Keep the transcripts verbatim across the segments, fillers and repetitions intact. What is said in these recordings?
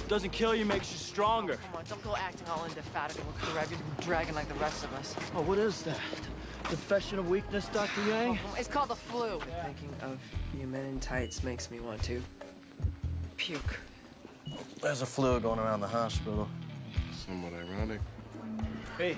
Doesn't kill you, makes you stronger. Oh, come on, don't go acting all indefatigable, dragging, dragging like the rest of us. Oh, what is that? Confession of weakness, Doctor Yang? Oh, it's called the flu. Thinking of you men in tights makes me want to puke. There's a flu going around the hospital. Somewhat ironic. Hey.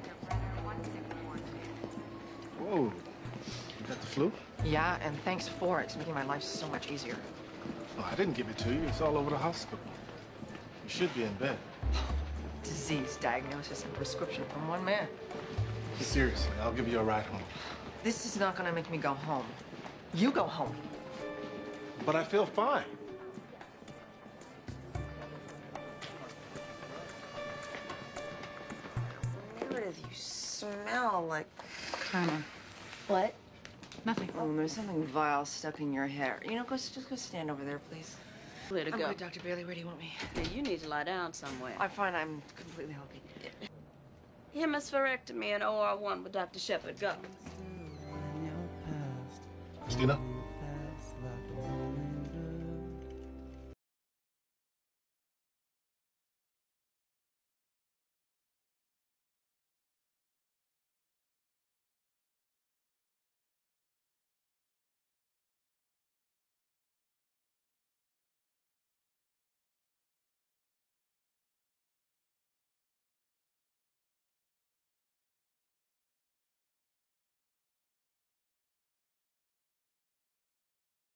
Whoa. You got the flu? Yeah, and thanks for it. It's making my life so much easier. Oh, I didn't give it to you. It's all over the hospital. You should be in bed. Disease diagnosis and prescription from one man. Seriously, I'll give you a ride home. This is not gonna make me go home. You go home. But I feel fine. Meredith, you smell like... Karma. What? Nothing. Oh, there's something vile stuck in your hair. You know, go, just go stand over there, please. Where to I'm go? good, Doctor Bailey. Where do you want me? Yeah, you need to lie down somewhere. I'm fine. I'm completely healthy. Hemispherectomy and O R one with Doctor Shepard. Go. Cristina?